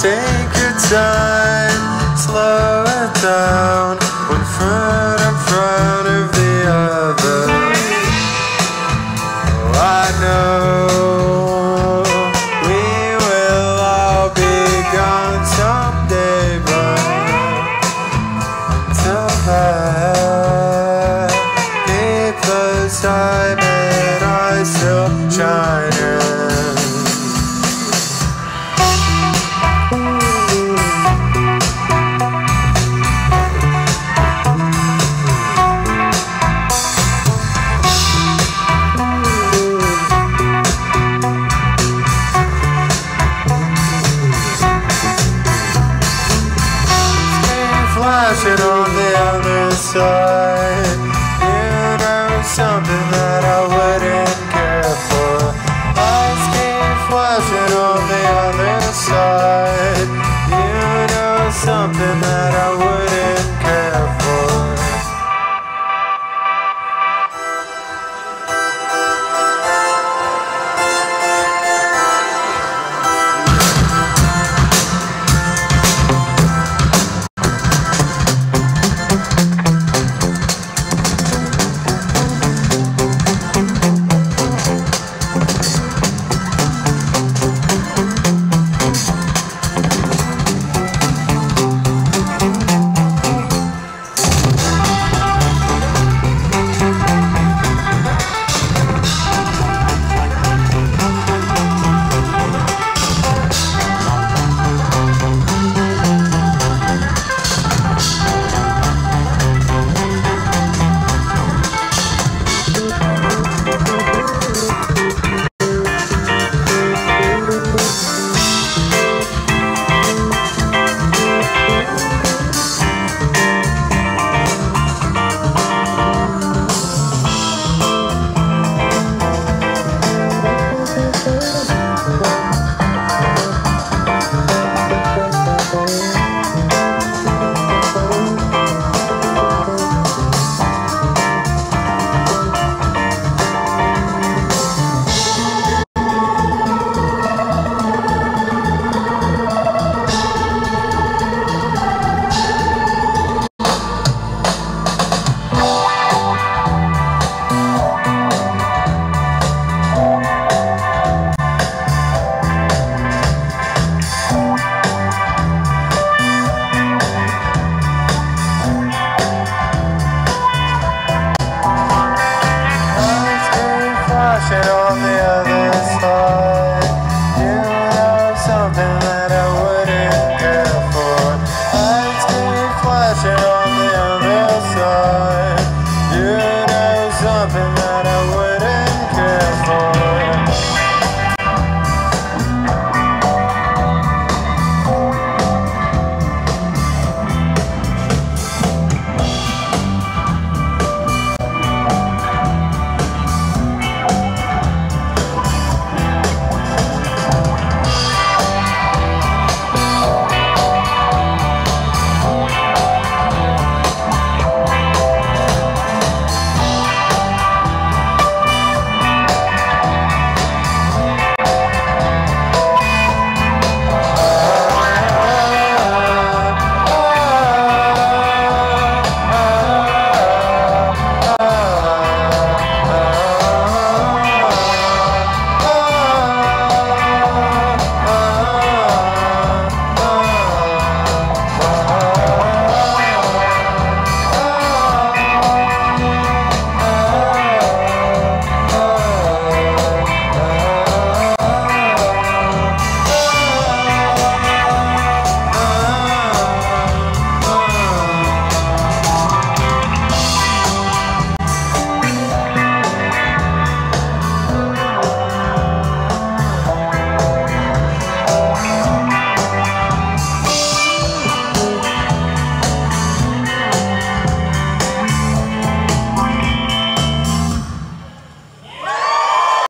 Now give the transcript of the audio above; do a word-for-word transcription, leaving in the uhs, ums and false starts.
Take your time, slow it down, one foot in front of the other. Oh, I know we will all be gone someday, but until then, keep the time and I still shining. Flashing on the other side, you know something that I wouldn't care for. Lights keep flashing on the other side, you know something that I wouldn't